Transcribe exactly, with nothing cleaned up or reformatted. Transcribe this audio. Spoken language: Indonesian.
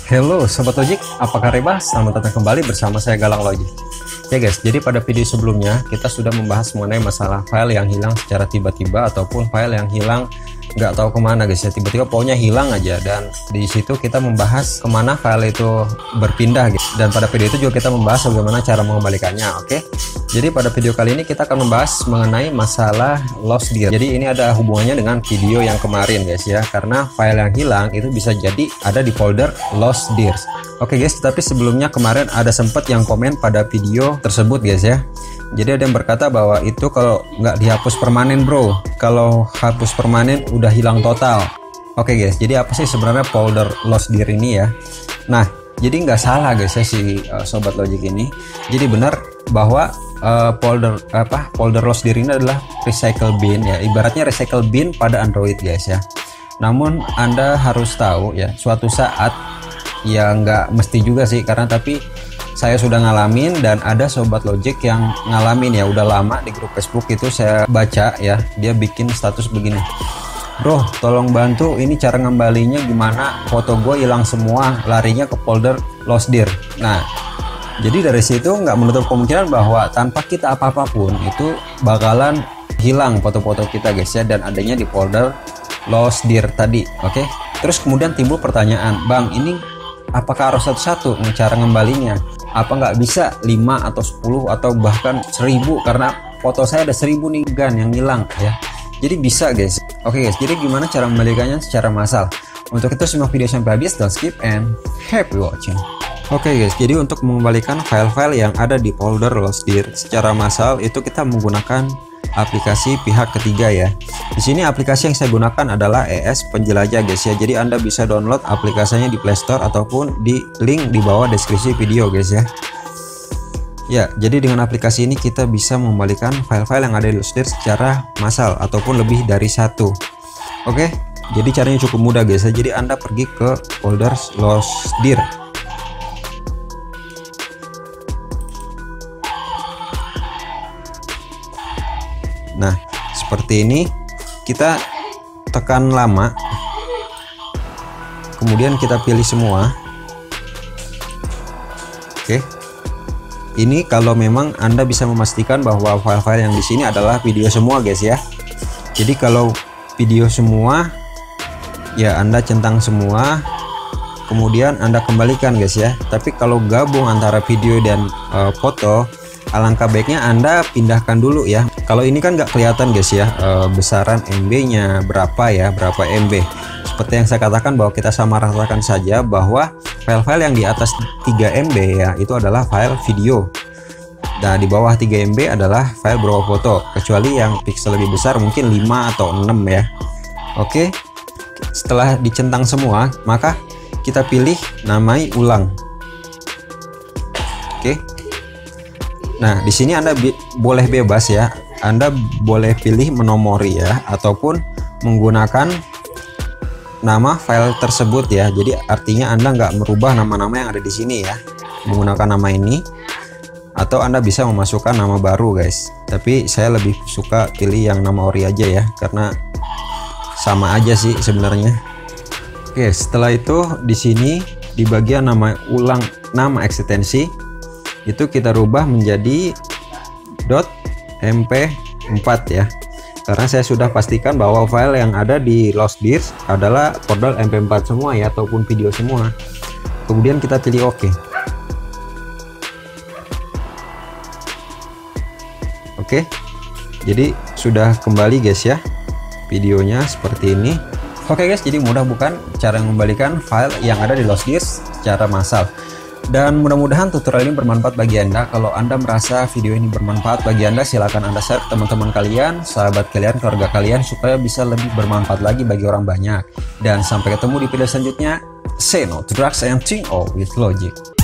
Halo Sobat Logic, apa kabar? Selamat datang kembali bersama saya Galang Logic. Ya guys, jadi pada video sebelumnya kita sudah membahas mengenai masalah file yang hilang secara tiba-tiba ataupun file yang hilang nggak tahu kemana guys ya, tiba-tiba pokoknya hilang aja, dan di situ kita membahas kemana file itu berpindah guys. Dan pada video itu juga kita membahas bagaimana cara mengembalikannya. Oke, jadi pada video kali ini kita akan membahas mengenai masalah lost dir. Jadi ini ada hubungannya dengan video yang kemarin guys ya, karena file yang hilang itu bisa jadi ada di folder lost dirs. Oke guys, tapi sebelumnya kemarin ada sempat yang komen pada video tersebut guys ya. Jadi ada yang berkata bahwa itu kalau nggak dihapus permanen bro, kalau hapus permanen udah hilang total. Oke guys, jadi apa sih sebenarnya folder lost dir ini ya? Nah, jadi nggak salah guys ya si uh, Sobat Logic ini. Jadi benar bahwa uh, folder apa folder lost dir ini adalah recycle bin ya, ibaratnya recycle bin pada Android guys ya. Namun Anda harus tahu ya, suatu saat ya nggak mesti juga sih, karena tapi saya sudah ngalamin dan ada Sobat Logic yang ngalamin ya, udah lama di grup Facebook itu saya baca ya, dia bikin status begini, bro tolong bantu ini cara ngembalinya gimana, foto gue hilang semua, larinya ke folder lost dir. Nah jadi dari situ nggak menutup kemungkinan bahwa tanpa kita apa-apapun itu bakalan hilang foto-foto kita guys ya, dan adanya di folder lost dir tadi. Oke, terus kemudian timbul pertanyaan, bang ini apakah harus satu-satu cara ngembalinya? Apa nggak bisa lima atau sepuluh atau bahkan seribu, karena foto saya ada seribu nih gan yang hilang ya. Jadi bisa guys. Oke guys, jadi gimana cara mengembalikannya secara massal? Untuk itu simak video sampai habis, don't skip and happy watching. Oke guys, jadi untuk mengembalikan file-file yang ada di folder lost dir secara massal itu kita menggunakan aplikasi pihak ketiga ya. Di sini aplikasi yang saya gunakan adalah E S Penjelajah guys ya. Jadi Anda bisa download aplikasinya di Play Store ataupun di link di bawah deskripsi video guys ya. Ya, jadi dengan aplikasi ini kita bisa mengembalikan file-file yang ada di lost dir secara massal ataupun lebih dari satu. Oke, jadi caranya cukup mudah guys ya. Jadi Anda pergi ke folder lost dir. Nah, seperti ini kita tekan lama, kemudian kita pilih semua. Oke, ini kalau memang Anda bisa memastikan bahwa file-file yang di sini adalah video semua guys ya. Jadi kalau video semua ya Anda centang semua, kemudian Anda kembalikan guys ya. Tapi kalau gabung antara video dan uh, foto, alangkah baiknya Anda pindahkan dulu ya. Kalau ini kan nggak kelihatan guys ya e, besaran M B-nya berapa ya, berapa M B. Seperti yang saya katakan bahwa kita samaratakan saja bahwa file-file yang di atas tiga M B ya itu adalah file video. Nah di bawah tiga M B adalah file berupa foto, kecuali yang pixel lebih besar mungkin lima atau enam ya. Oke, setelah dicentang semua maka kita pilih namai ulang. Oke. Nah, di sini Anda boleh bebas ya. Anda boleh pilih menomori ya, ataupun menggunakan nama file tersebut ya. Jadi artinya Anda nggak merubah nama-nama yang ada di sini ya, menggunakan nama ini, atau Anda bisa memasukkan nama baru guys. Tapi saya lebih suka pilih yang nama ori aja ya, karena sama aja sih sebenarnya. Oke, setelah itu di sini di bagian nama ulang nama ekstensi itu kita rubah menjadi .m p empat ya, karena saya sudah pastikan bahwa file yang ada di lost dir adalah folder M P empat semua ya, ataupun video semua. Kemudian kita pilih OK. Oke, jadi sudah kembali guys ya videonya seperti ini. Oke guys, jadi mudah bukan cara mengembalikan file yang ada di lost dir secara massal. Dan mudah-mudahan tutorial ini bermanfaat bagi Anda. Kalau Anda merasa video ini bermanfaat bagi Anda, silakan Anda share ke teman-teman kalian, sahabat kalian, keluarga kalian, supaya bisa lebih bermanfaat lagi bagi orang banyak. Dan sampai ketemu di video selanjutnya. Say no to drugs and think all with logic.